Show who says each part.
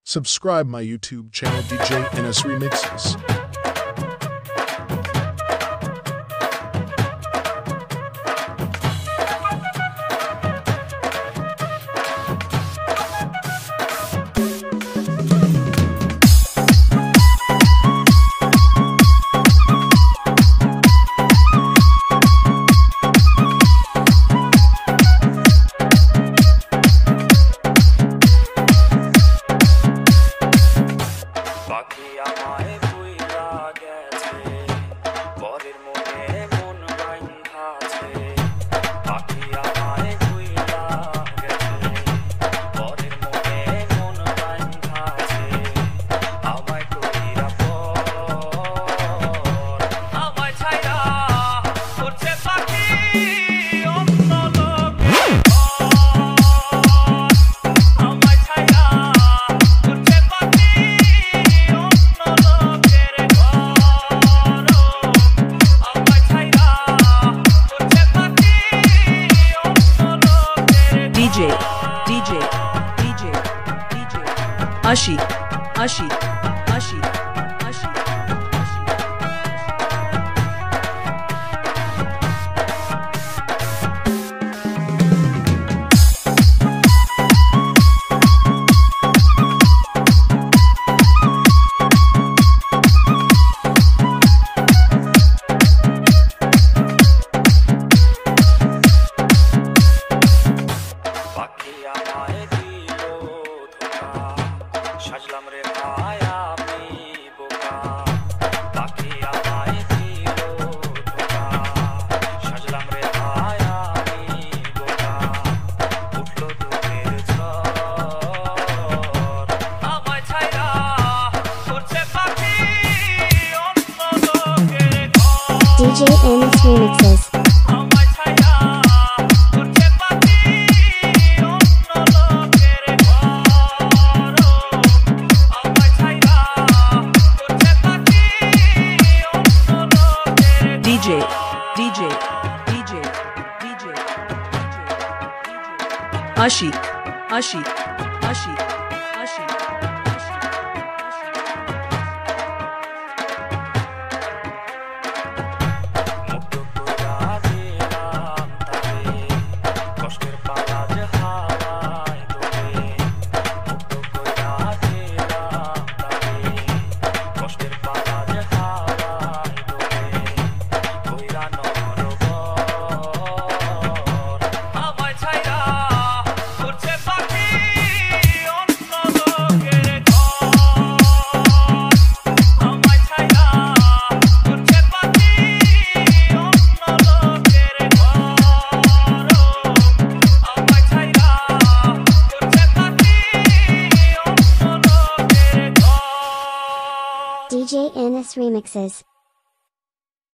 Speaker 1: Subscribe my YouTube channel DJ NS Remixes.
Speaker 2: পাখি আমায় বুইলা গেছে, পরের মনে মন বাইন্ধাছে। পাখি আমায় বুইলা গেছে, পরের মনে মন বাইন্ধাছে। আমায় কইরা পর, আমায় ছাইরা করছে পাখি অন্য লোকের ঘর। আমায় ছাইরা করছে পাখি
Speaker 3: DJ Ashi
Speaker 2: পাখি আমায় দিল ধোঁকা, সাজলাম রে ভাই আমি বোকা। পাখি আমায় দিল ধোঁকা, সাজলাম রে ভাই আমি বোকা। উঠলো দুধের ঝড়, আমায় ছাইরা করছে পাখি অন্য লোকের ঘর।
Speaker 4: DJ NS Remixes.
Speaker 2: আমায় ছাইরা করছে পাখি অন্য লোকের ঘর। আমায় ছাইরা করছে পাখি অন্য লোকের
Speaker 3: DJ Ashi
Speaker 2: মুক্ত কইরা দিলাম তারে, কষ্টের পালা যে হাওয়ায় দোলে। মুক্ত কইরা দিলাম তারে, কষ্টের পালা যে হাওয়ায় দোলে। কইরা নরবর, আমায় ছাইরা করছে পাখি অন্য লোকের ঘর। আমায় ছাইরা করছে পাখি অন্য লোকের ঘর। আমায় ছাইরা করছে পাখি অন্য লোকের ঘর।
Speaker 4: DJ NS Remixes.